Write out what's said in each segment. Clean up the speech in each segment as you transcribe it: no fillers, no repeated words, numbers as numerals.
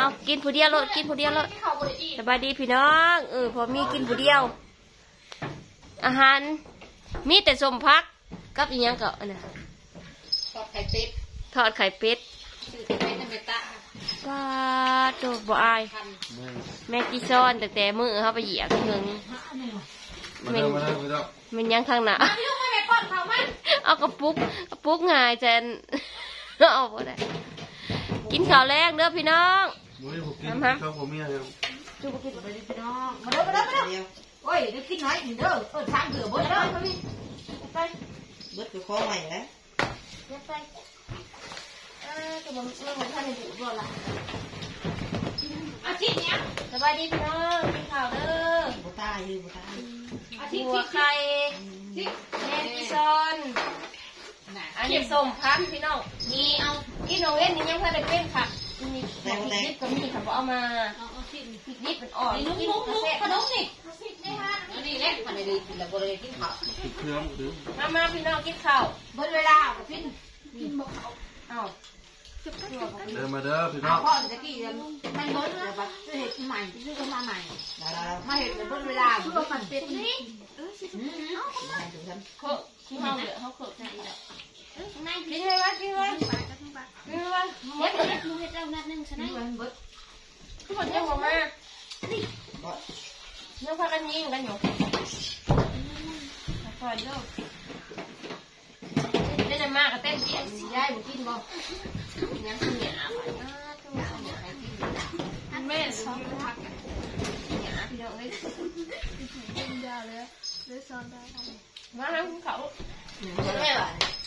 กินผู้เดียวเลยกินผู้เดียวเลยสบายดีพี่น้องพอมีกินผู้เดียวอาหารมีแต่สมพักกับอีกอย่างก็นะทอดไข่เป็ดทอดไข่เป็ดป้าโตบ่อายแม่กีซ้อนแต่มือเขาไปเหยียบถึงมันยังทางหนาเอากระปุกง่ายแจนเอาไปได้กินข้าวแรงเด้อพี่น้องข้าวผมเมียเลยจุกกินไปพี่น้องมาเด้อโอ้ยเดี๋ยวกินน้อยเด้อทางเดือบดเด้อไปเบิดคือข้อใหม่แล้วไปจะบอกเรื่องของท่านในบุตรละอาทิตย์เนี้ยสบายดีพี่น้องกินข้าวเด้อบุตรยืมบุตรอาทิตย์หัวไข่แม่กีซ้อนอันนี้ส้มพักพี่น้องนี่เอากินเอาเล่นนี่ยังพอได้เป็นค่ะนี่พริกดิบก็มีค่ะพอเอามาพริกดิบเป็นอ่อนกินกระเซ็ขนมนี่นี่แหละมันได้กินแล้วบริเวณกินข้าวมาพี่น้องกินข้าวบนเวลาพี่กินบ่ข้าวเอาเดินมาเด้อพี่น้องพ่อจะกี่มันเบิดเลยปะจะเห็ดใหม่ซื้อมาใหม่มาเห็ดบนเวลาเพื่อมันเป็นนี่เขาเขาเหลือเขาเกิดใจอีกกินเลยกินเลยกินเลยเบิดเลยดูเห็ดเรานัดนึงใช่ไหมเบิดทุกคนยังบอกมายังพากันยิงกันอยู่คอยเด้อเล่นมากกับเต้นเสียงสีได้บุกินบ่ยังเสียแม่ซ้อมพักกันเสียพี่น้องเลยกินยาเลยซ้อมได้มาแล้วคุณเขาแม่ไหว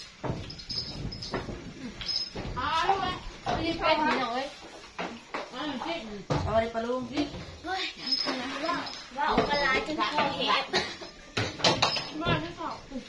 ลูกเลยรีบเป็นพี่น้องเลยเอาไปปลุงพี่เฮ้ยว่าเอาปลาจนคอแหบมาให้เขา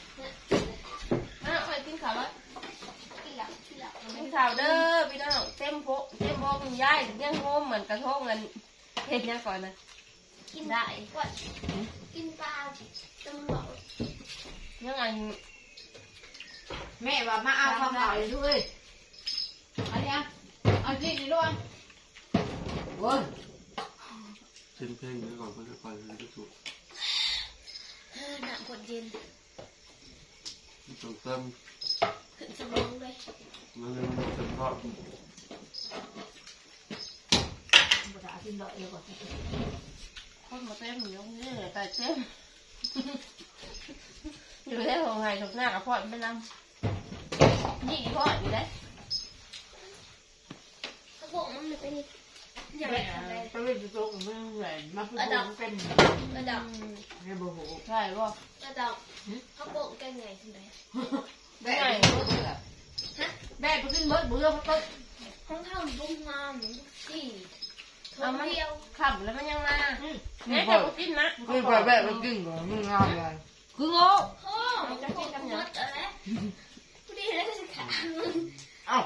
ไปกินข้าวแล้วกินข้าวเด้อพี่น้องเต็มโพคุณยายยังโฮมเหมือนกระทงเงินเห็ดยังก่อนนะกินได้ก่อนกินปลาจมูกยังไงแม่ว่ามาเอาความเหล่าเลยด้วยเอาดิเอาจีนี่ด้วยโว้ยเช่นเพลงนี้ก่อนเพื่อคอยให้ดูถูกหนักกดเย็นส่งเติมขึ้นสมองเลยมันเต็มทอดบุตรอาทิตย์ดอกเอวก่อนคนมาเต็มอยู่ตรงนี้เลยแต่เต็มอยู่ได้ของไงถูกหน้ากับพ่อไม่นำยี่พ่ออยู่ได้กระโปงมันเป็นยังไงไปเล่นโจ๊กมันแหวนมาพูดเป็นกระดองเนี่ยโบโหใช่ป่ะกระดองกระโปงแกงไงที่ไหนได้ไงได้ไปขึ้นเบิร์ดเบื่อพักต้นห้องเท่าบุ้งงามที่เอามาเดียวขับแล้วมันยังมาเนี่ยจะกินนะไม่ไปแบบไปกินก่อนมึงงามเลยคือโง่มันจะกินกันเยอะอะไรพอดีเลยสิขาเอ้า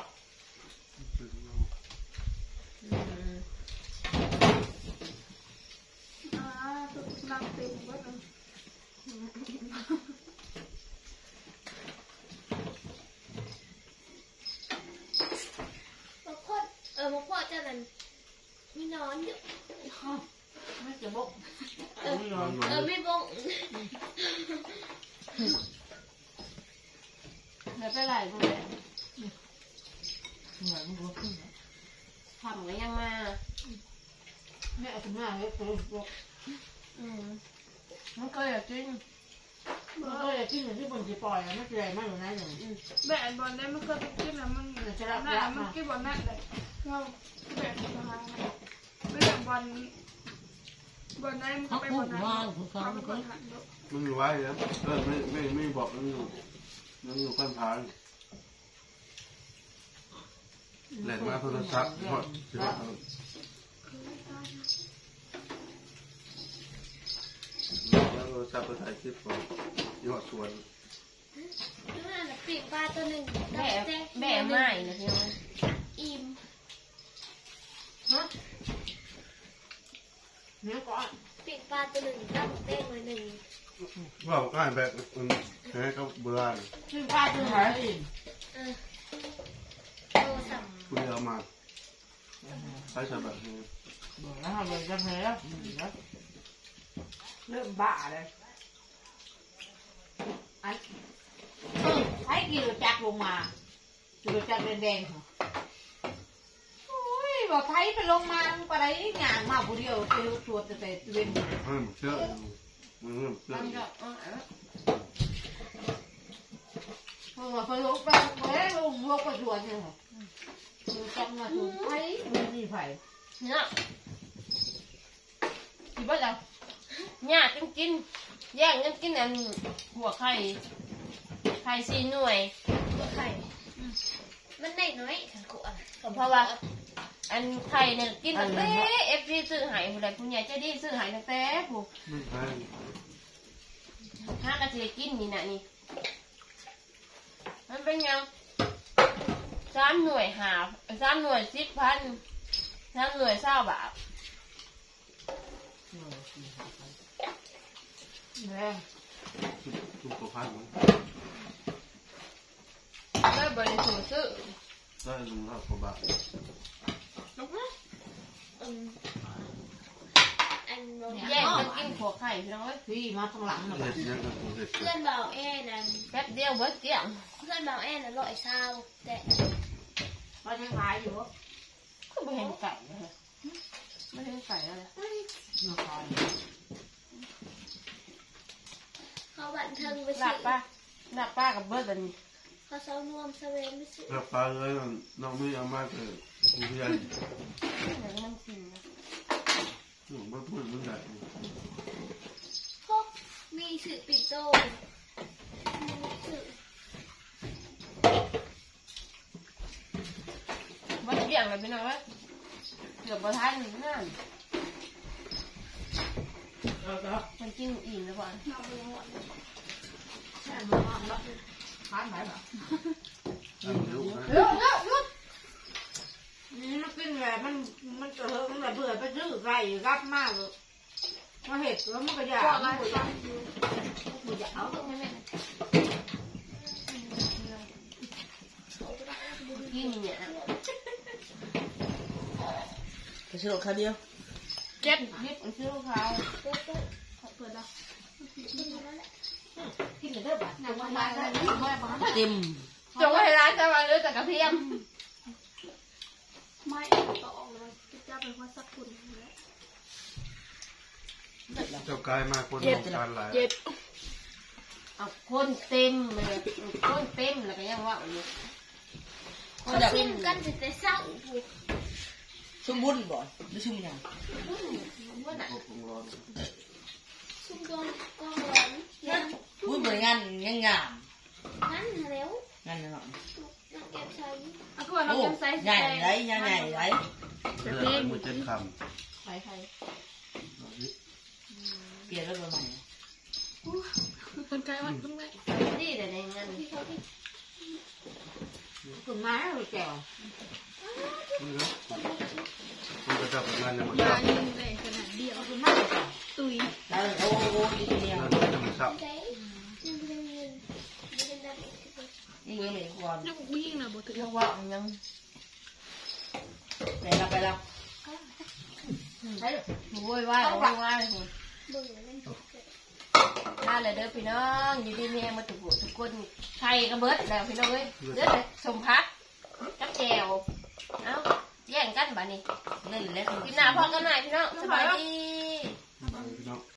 ลังเป็นว่ามาพ่อจะนั่นมีนอนอยู่ไม่จะบกไม่บกแล้วไปไหนพวกนี้เหมือนบกขึ้นทำไงยังมาแม่คุณแม่เล็กตัวบกมันก็อยากกินมันก็อยากกินอย่างที่บนจีปล่อยไม่เจอไม่อยู่ไหนหนึ่งแบนบอลได้มันก็ไปกินแล้วมันจะรับมันกินบอลนั่นเลยเราแบนบอลไม่อย่างบอลได้มันไปบอลนั่นมันอยู่ไว้แล้วไม่บอกมันอยู่ข้างทางแหลกมาโทรศัพท์หมดแล้วโทรศัพท์ไปถ่ายคลิปก่อนยอดสวนปีกปลาตัวหนึ่งแบ่ไม้นะพี่น้องอิ่มเนื้อก้อนปีกปลาตัวหนึ่งตั้งเต้นเลยหนึ่งว่าก็ให้แบบให้เขาเบื่อปีกปลาตัวไหนโตสั่งคุณเอามาช้ฉบับนี้บอกแล้วทำเลยจะแพ้แล้วเริ่มบ้าเลยไอ้กี่รถจักรลงมารถจักรแดงๆเหรอโอ้ยบอกไทยไปลงมาไปไหนงานมาผู้เดียวเจอตัวแต่เว้นเชื่อมันเชื่อพอลงไปลงลวกไปชวนเลยค่ะดูจังมาถูกไทยมีไฟเนี่ยกินบ่แล้วเนี่ยกินแย่งกันกินอันหัวไข่4 หน่วยหัวไข่มันได้น้อยขันขวดเพราะว่าอันไข่เนี่ยกินตั้งแต่FG ซื้อหายผู้ใดผู้ใหญ่ใจดีซื้อหายตั้งแต่ผู้ห้ากระเทียกินนี่นะนี่มันเป็นยัง3 หน่วย3 หน่วย10,000 3 หน่วย20 บาทแรงทุกตัวพันมั้งได้บริสุทธิ์ซื้อได้ลุงครับกว่าบาทแย่งกันกินหัวไข่พี่น้องเอ้ยพี่มาข้างหลังหน่อยเห็ดยังกับเห็ดเพื่อนเบาแอนนั่นแป๊บเดียวเบิดเกลี้ยงเพื่อนเบาแอนนั่น120แต่ก็ยังขายอยู่ก็ไม่เห็นไก่เลยไม่เห็นไก่อะไรมาขายเขาบันเทิงไปหนัสิกป้ากับเบิดอันนี้เขาเซานวมเซเวนไปสิแล้วปลาเลยน้องไม่เอามากเลยกูพยายามอย่างมันกินนะหนูไม่พูดมันใหญ่พวกมีสื่อปิ่นโตมีสื่อเบิดเกลี้ยงเลยพี่น้องเอ้ยเกือบบ่ทันนั่นมันกินอิ่มแล้วก่อนนอกเมืองหมดแค่มาแล้วขายไหนแบบอันนี้ลูกนะนี่มันกินแหละมันจะเฮิร์มันแบบเบื่อไปซื้อไก่รับมากเลยมาเห็ดแล้วมันก็อยากมันก็อยากมันอยากเอาไม่แม่กินเนี่ยไปซื้อข้าวเดียวเจ็บยิบไปซื้อเขาเปิดเปิดแล้วกินแล้วแหละกินเด้อบ้านหนังวันละแล้วเต็มจงไว้ให้ร้านจะวางเรือแต่กระเทียมไม่ต่อออกเลยจะเป็นคนสักคุณแล้วเจ้ากายมาคนมองการหลายเอาคนเต็มเลยคนเต็มแล้วก็ยังว่าอยู่เขาชิมกันแต่เศร้าผูกชุ่มบุญบ่ไม่ชุ่มยังว่าน่ะพวกผมร้อนชุมกองกองร้อนยังบุญเหมือนงานยังงามงั้นแล้วงานนั่นนักเก็บใช้เอาขวดเราโอ้จำใส่ใหญ่ไรใหญ่ไรเรื่องมือเจ็ดคใครเปลี่ยนแล้วตัวใหม่คนไกลวันคนไกลดีแต่ในเงินที่เขาที่คุณมาหรือแก้วำนี่นะมันจะจับงานอย่างมันยาจับยิงเลยขนาดเดียวคุณมาหรือแก้วตุยแล้วโอ้โหดีเดียวนั่นจะมันจับใช้ยังเป็นเงินเป็นดันอีกทีมึงเมื่อก่อนนักวิ่งนะบ่ถึงเรียกว่ายังไปแล้วใช่โวยว่าโวยว่าเลยคุณเบื่อเล่นน่าเลยเด้อพี่น้องอยู่ดีมีมาทุกคนไทยกระเบิดแล้วพี่น้องเอ้ยเด้อสมพักจับแจวเอ้าแย่งกันบ้านี้เล่นแล้วกินหน้าพ่อกันหน่อยพี่น้องสบายดี